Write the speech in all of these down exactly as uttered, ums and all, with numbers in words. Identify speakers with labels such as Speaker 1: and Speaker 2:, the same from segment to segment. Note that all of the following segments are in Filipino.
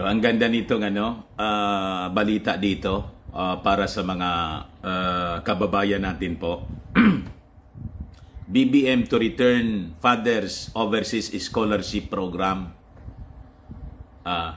Speaker 1: So, ang ganda nitong ano, uh, balita dito uh, para sa mga uh, kababayan natin po. B B M to return Fathers Overseas Scholarship Program. Ah.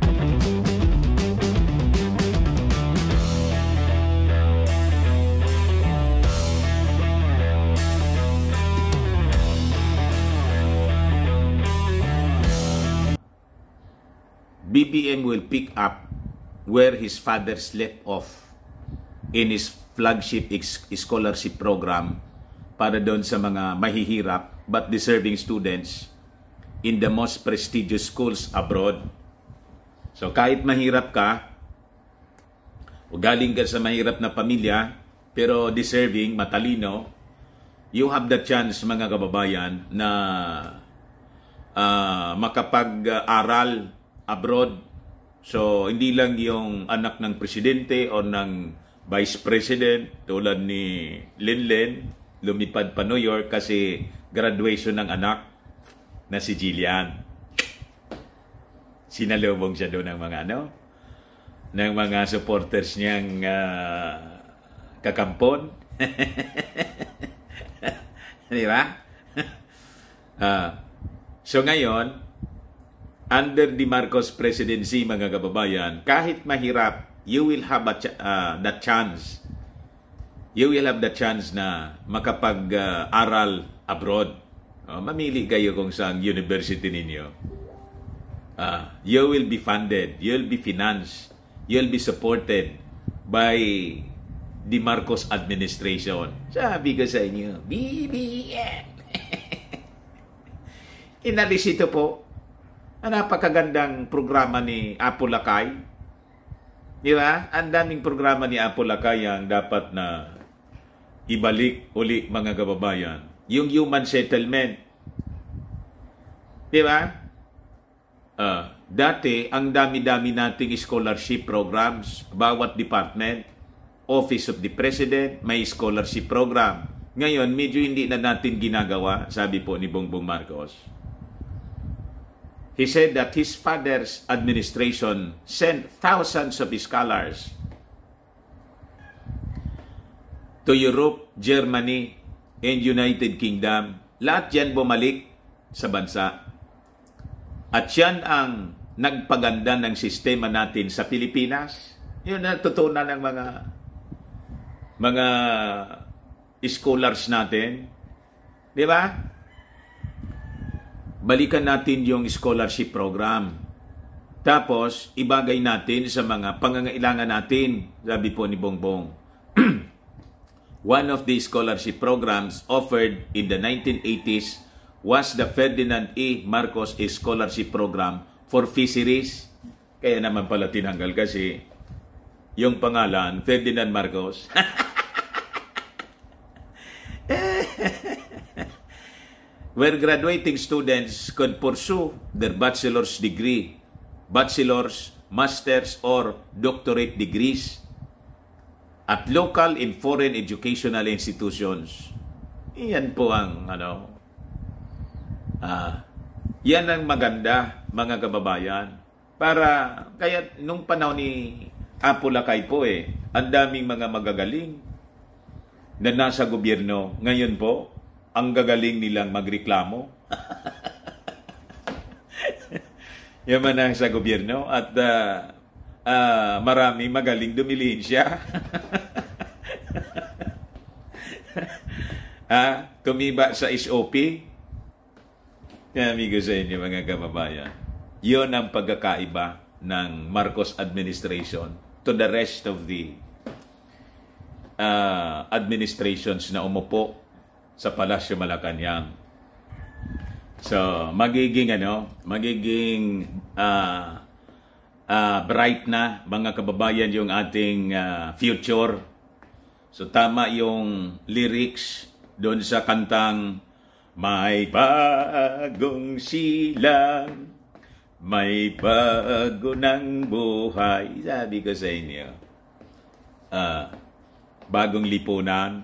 Speaker 1: B B M will pick up where his fathers left off in his flagship scholarship program para doon sa mga mahihirap but deserving students in the most prestigious schools abroad. So kahit mahirap ka, o galing ka sa mahirap na pamilya, pero deserving, matalino, you have the chance, mga kababayan, na uh, makapag-aral abroad. So, hindi lang yung anak ng presidente o ng vice president tulad ni Linlen lumipad pa New York kasi graduation ng anak na si Jillian. Sinalubong siya doon ng mga ano, ng mga supporters niyang uh, kakampon. Di ba? uh, so ngayon, under the Marcos presidency, mga kababayan, kahit mahirap, you will have a ch uh, the chance. You will have the chance na makapag-aral uh, abroad. Uh, mamili kayo kung saan university ninyo. Uh, you will be funded. You'll be financed. You'll be supported by the Marcos administration. Sabi ko sa inyo, B B M. Inalis ito po. Ang napakagandang programa ni Apo Lakay. Di ba? Ang daming programa ni Apo Lakay ang dapat na ibalik uli, mga kababayan. Yung human settlement. Di ba? Uh, dati, ang dami-dami nating scholarship programs. Bawat department, Office of the President, may scholarship program. Ngayon, medyo hindi na natin ginagawa, sabi po ni Bongbong Marcos. He said that his father's administration sent thousands of scholars to Europe, Germany, and United Kingdom. Lahat yan bumalik sa bansa. At yan ang nagpaganda ng sistema natin sa Pilipinas. Yun ang natutunan ng mga mga scholars natin. Di ba? Balikan natin yung scholarship program. Tapos, ibagay natin sa mga pangangailangan natin, sabi po ni Bongbong. One of the scholarship programs offered in the nineteen eighties was the Ferdinand E. Marcos Scholarship Program for Fisheries. Kaya naman pala tinanggal kasi yung pangalan, Ferdinand Marcos. Where graduating students could pursue their bachelor's degree, bachelor's, master's, or doctorate degrees at local and foreign educational institutions. Iyan po ang, ano, ah, yan ang maganda, mga kababayan. Para, kaya nung panahon ni Apo Lakay po eh, ang daming mga magagaling na nasa gobyerno. Ngayon po, ang gagaling nilang magreklamo. Yaman na sa gobyerno at uh, uh, marami magaling dumilihin siya. ah, tumiba sa S O P. Kaya amigo sa inyo, mga kababayan, yun ang pagkakaiba ng Marcos administration to the rest of the uh, administrations na umupo sa Palasyo Malacanang. So, magiging ano, magiging uh, uh, bright na, mga kababayan, yung ating uh, future. So, tama yung lyrics doon sa kantang may bagong silang, may bago ng buhay. Sabi ko sa inyo, uh, bagong lipunan.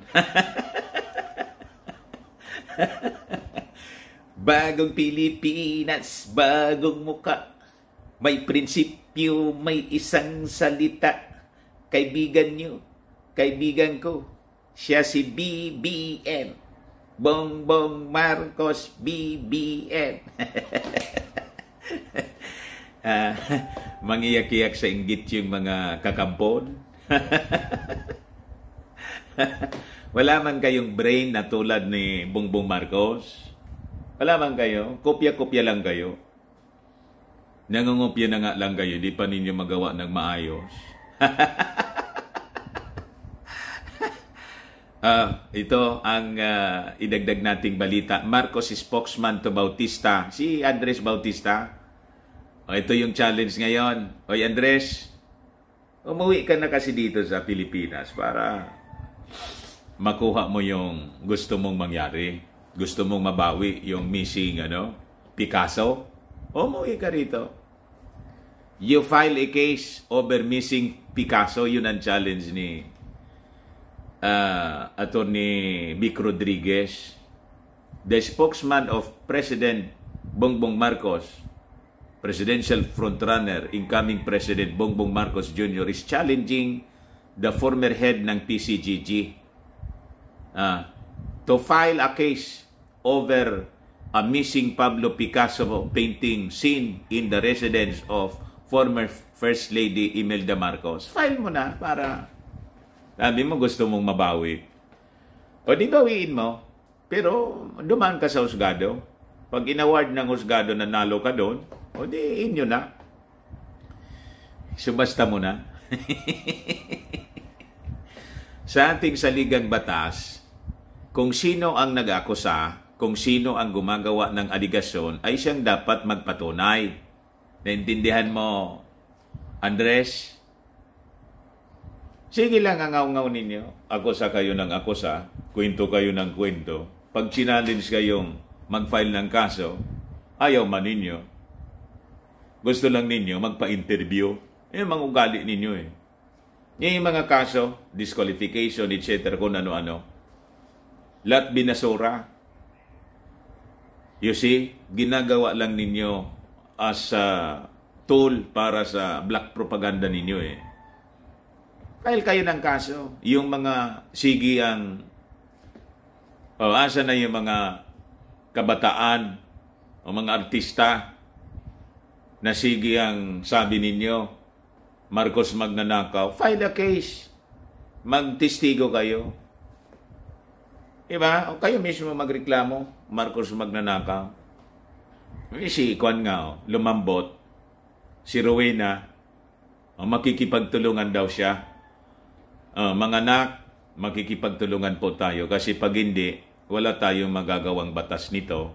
Speaker 1: Bagong Pilipinas, bagong muka. may prinsipyo, may isang salita. Kaibigan nyo, kaibigan ko, siya si B B M. Bongbong Marcos B B M. uh, Mangiyak-iyak sa inggit yung mga kakampon. Wala man kayong brain na tulad ni Bongbong Marcos. Wala man kayo. Kopya-kopya lang kayo. Nangungopya na nga lang kayo. Di pa ninyo magawa ng maayos. uh, ito ang uh, idagdag nating balita. Marcos spokesman to Bautista. Si Andres Bautista. O, ito yung challenge ngayon. Oy Andres, umuwi ka na kasi dito sa Pilipinas para makuha mo yung gusto mong mangyari. Gusto mong mabawi yung missing ano, Picasso. Umuwi ka rito. You file a case over missing Picasso. Yun ang challenge ni uh, Attorney Vic Rodriguez. The spokesman of President Bongbong Marcos, presidential frontrunner, incoming President Bongbong Marcos Junior is challenging the former head ng P C G G uh, to file a case over a missing Pablo Picasso painting seen in the residence of former First Lady Imelda Marcos. File mo na para sabi mo gusto mong mabawi. O di bawiin mo, pero dumaan ka sa husgado. Pag inaward ng husgado na nalo ka doon, o di inyo na. Subasta mo na. Sa ating saligang batas, kung sino ang nag-akusa, kung sino ang gumagawa ng aligasyon, ay siyang dapat magpatunay. Naintindihan mo, Andres? Sige lang ang ngaw-ngaw ninyo. Akusa kayo ng akusa, kwento kayo ng kwento. Pag challenge kayong mag-file ng kaso, ayaw man ninyo. Gusto lang ninyo magpa-interview. Yung mga ugali ninyo eh. Yung mga kaso, disqualification, et cetera, kung ano-ano. Lahat binasura. You see, ginagawa lang ninyo as a tool para sa black propaganda ninyo eh. File kayo ng kaso. Yung mga sige ang o asa na yung mga kabataan o mga artista na sige ang sabi ninyo Marcos magnanakaw, file a case. Magtestigo kayo. Diba? O kayo mismo magreklamo, Marcos magnanakaw. Si Kwan nga, o, lumambot. Si Rowena, o, makikipagtulungan daw siya. O, mga anak, makikipagtulungan po tayo. Kasi pag hindi, wala tayong magagawang batas nito.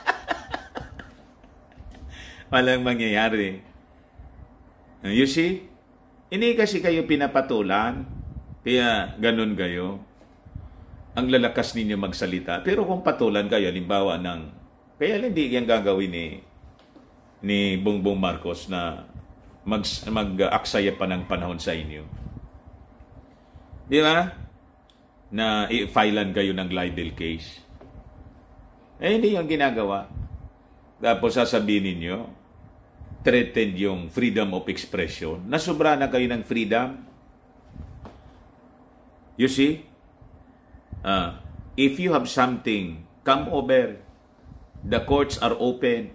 Speaker 1: Walang mangyayari. You see? Hindi kasi kayo pinapatulan. Kaya ganun kayo. Ang lalakas ninyo magsalita. Pero kung patulan kayo, halimbawa ng... Kaya hindi yan gagawin ni, ni Bongbong Marcos na mag, mag-aksaya pa ng panahon sa inyo. Di ba? Na i-filean kayo ng libel case. Eh, hindi yung ginagawa. Tapos sasabihin ninyo, threatened yung freedom of expression. Nasobra na kayo ng freedom. You see? Uh, if you have something, come over. The courts are open.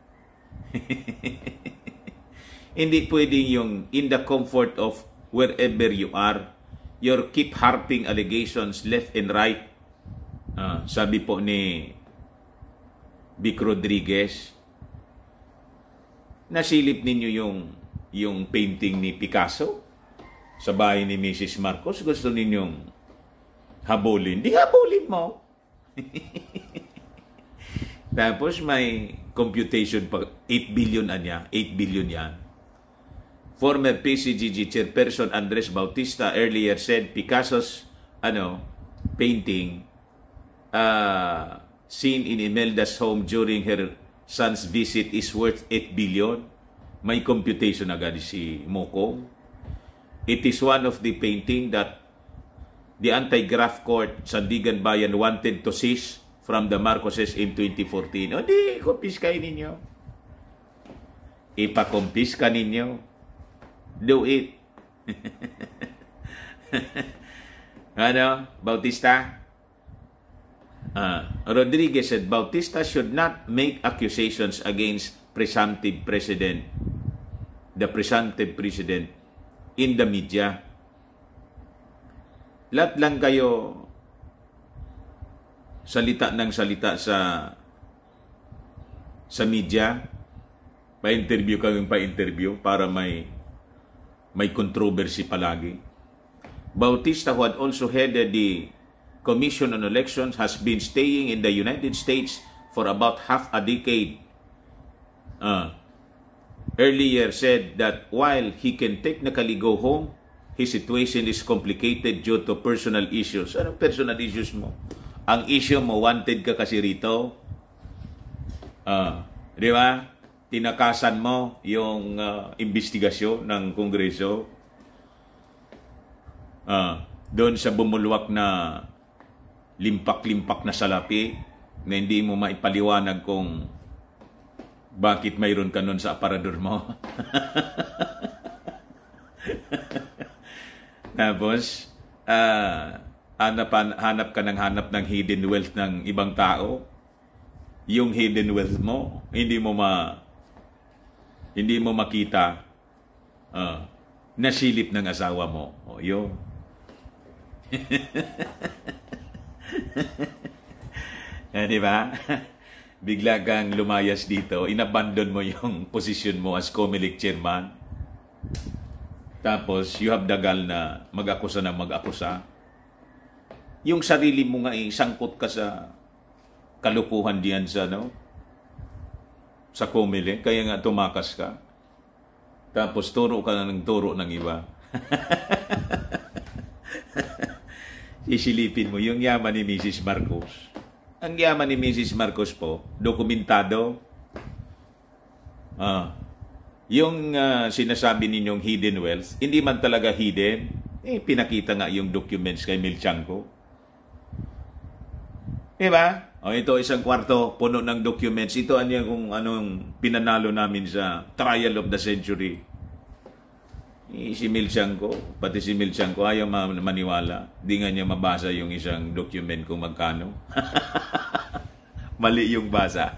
Speaker 1: Hindi pwedeng yung in the comfort of wherever you are, you keep harping allegations left and right. Uh, sabi po ni Vic Rodriguez, nasilip ninyo yung, yung painting ni Picasso sa bahay ni Missus Marcos. Gusto ninyong habulin. Di habulin mo. Tapos may computation pa. eight billion anya. eight billion yan. Former P C G G chairperson Andres Bautista earlier said Picasso's ano, painting uh, seen in Imelda's home during her son's visit is worth eight billion. May computation agad si Moko. It is one of the painting that the Anti-Graft Court Sandigan Bayan wanted to seize from the Marcoses in twenty fourteen. O di, kumpis kayo ninyo. ipakumpiska ninyo, do it. Ano, Bautista? Uh, Rodriguez said, Bautista should not make accusations against presumptive president, the presumptive president in the media. Lahat lang kayo salita ng salita sa sa media, pa-interview kayong pa-interview para may may controversy palagi. Bautista, who had also headed the Commission on Elections, has been staying in the United States for about half a decade. Uh, earlier said that while he can technically go home, his situation is complicated due to personal issues. Anong personal issues mo? Ang issue mo, wanted ka kasi rito. Uh, di ba? Tinakasan mo yung uh, investigasyon ng Kongreso. Uh, doon sa bumulwak na limpak-limpak na salapi na hindi mo maipaliwanag kung bakit mayroon ka nun sa aparador mo. Tapos, uh, hanap, hanap ka ng hanap ng hidden wealth ng ibang tao. Yung hidden wealth mo, hindi mo ma hindi mo makita uh, nasilip ng asawa mo. O, yun. eh, di ba? Bigla kang lumayas dito, inabandon mo yung position mo as Comelec chairman. Tapos, you have the gall na mag-akusa ng mag-akusa. Yung sarili mo nga eh, sangkot ka sa kalukuhan diyan sa, no? Sa Comelec, kaya nga tumakas ka. Tapos, turo ka na ng turo ng iba. Isilipin mo yung yaman ni Missus Marcos. Ang yaman ni Missus Marcos po, dokumentado. Ah, yung uh, sinasabi ninyong hidden wealth, hindi man talaga hidden. Eh, pinakita nga yung documents kay Melchanco. Diba? O, ito isang kwarto, puno ng documents. Ito ano kung anong pinanalo namin sa trial of the century. Eh, si Melchanco, pati si Melchanco, ayaw maniwala. Di nga niya mabasa yung isang document kung magkano. Mali yung basa.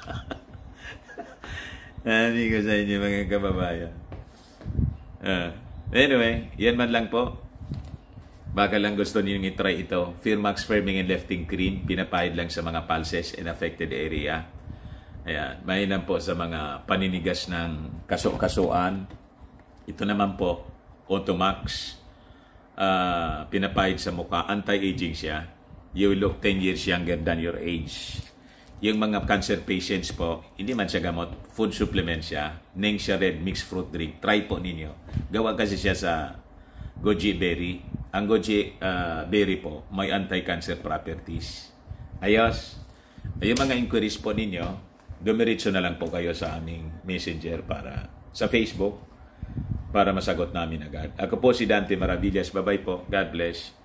Speaker 1: Hindi ko sa inyo mga kababayan. Uh, anyway, yan man lang po. Baka lang gusto niyo i-try ito. Firmax Firming and Lifting Cream, pinapahid lang sa mga pulses and affected area. Ayan, mainam po sa mga paninigas ng kaso-kasuan. Ito naman po, Automax, uh, pinapahid sa mukha, anti-aging siya. You will look ten years younger than your age. Yung mga cancer patients po, hindi man siya gamot, food supplement siya. Nengxia Red Mixed Fruit Drink. Try po ninyo. Gawa kasi siya sa goji berry. Ang goji uh, berry po, may anti-cancer properties. Ayos. Yung mga inquiries po ninyo, dumiritso na lang po kayo sa aming messenger para sa Facebook para masagot namin agad. Ako po si Dante Maravillas. Bye-bye po. God bless.